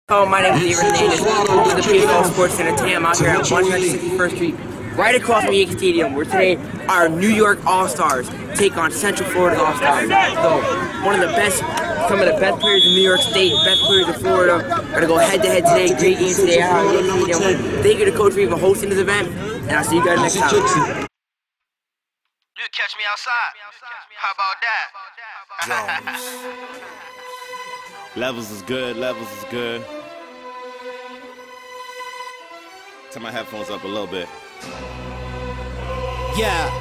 Hello, my name is Avery Davis. Welcome to the PFL Sports Center. Today I'm out here at 161st Street, right across from Yankee Stadium, where today our New York All-Stars take on Central Florida's All-Stars. So, some of the best players in New York State, best players in Florida, are going to go head-to-head today. Great game today out at Yankee Stadium. Thank you to Coach for even hosting this event, and I'll see you guys next time. You catch me outside. How about that? Levels is good, levels is good. Turn my headphones up a little bit. Yeah.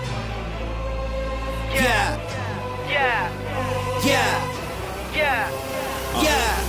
Yeah. Yeah. Yeah. Yeah. Yeah.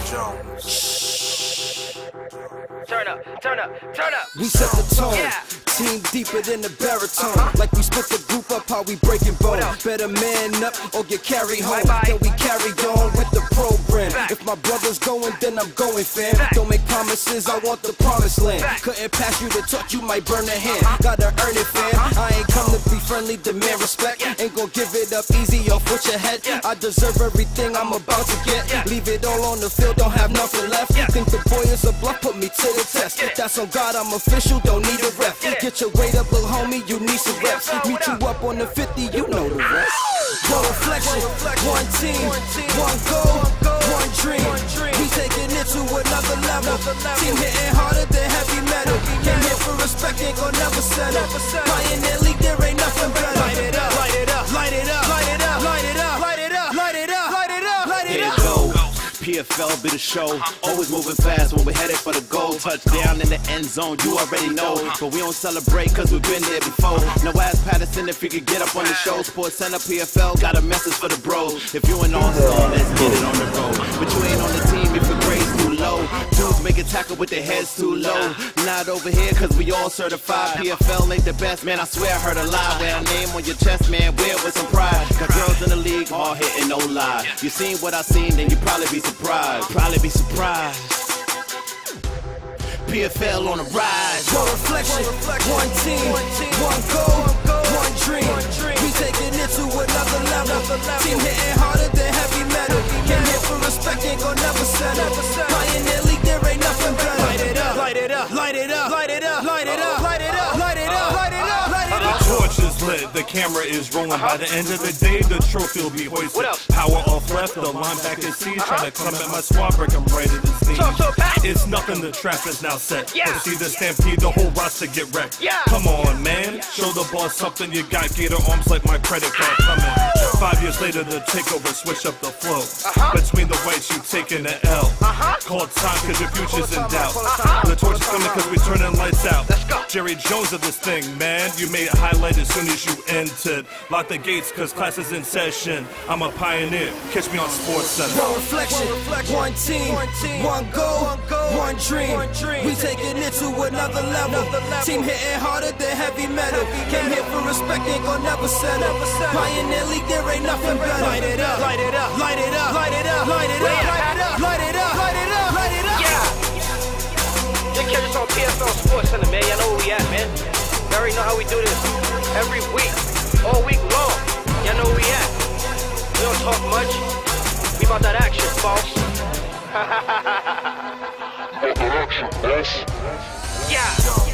Turn up, turn up, turn up. We set the tone. Yeah. Team deeper than the baritone. Like we split the group up, how we breaking bone. Better man up or get carried home. Then we carried on with the program. If my brother's going, then I'm going, fam. Don't make promises, I want the promised land. Couldn't pass you the torch, you might burn a hand. Gotta earn it, fam. I ain't come to be friendly, demand respect. Ain't gon' give it up easy off with your head. I deserve everything I'm about to get. Leave it all on the field, don't have nothing left. Think the boy is a bluff, put me to the test. That's on God, I'm official, don't need a ref. Get your weight up, little homie, you need some reps. Meet you up on the 50, you know the rest. One reflection, one team, one goal, one dream. We taking it to another level. Team hitting harder than heavy metal. Came here for respect, ain't gon' never settle. Pioneer League, there ain't nothing better. Light it up, light it up, light it up, light it up, light it up, light it up, light it up, light it up, light it up. PFL be the show, always moving fast when we're headed for the goal. Touchdown in the end zone, you already know. But we don't celebrate cause we've been there before. No ass Patterson if you could get up on the show. Sports Center PFL got a message for the bros. If you an all-star, let's get it on the road. But you ain't on the team if your grade's too low. Dudes make a tackle with their heads too low. Not over here cause we all certified. PFL ain't the best, man, I swear I heard a lie. Wear a name on your chest, man, wear it with some pride. Got girls in the league, all hitting, no lie. You seen what I seen, then you probably be surprised. Probably be surprised. PFL on the rise. One reflection, one team, one goal, one dream. We taking it to another level. Team hitting harder than heavy metal. Came here for respect, ain't gon' never settle. Pioneer League, there ain't nothing better. Light it up, light it up, light it up, light it up, light it up, light it up, light it up, light it up, light it up. The torch is lit, the camera is rolling. By the end of the day, the trophy will be hoisted. Power off left, the linebacker sees. Try to come at my squad, break them right at the seams. It's nothing, the trap is now set. Proceed the stampede, the whole roster get wrecked. Come on, man, show the boss something. You got gator arms like my credit card coming. 5 years later, the takeover, switch up the flow. Between the whites, you taking the L. Call time cause your future's in doubt. The torch is coming cause we turning lights out. Jerry Jones of this thing, man. You made it highlight as soon as you entered. Lock the gates cause class is in session. I'm a pioneer, catch me on Sports Center. One reflection, one team, one goal, one dream. We taking it to another level. Team hitting harder than heavy metal. Came here for respect, ain't gon' never settle. Pioneer League, there ain't nothing better. Light it up, light it up, light it up, light it up, light it up, light it up, light it up, light it up. You catch us on PFL Sports Center, man. Y'all know where we at, man. You already know how we do this. Every week, all week long. Y'all know where we at. We don't talk much. We about that action, boss. Action, boss. Yeah.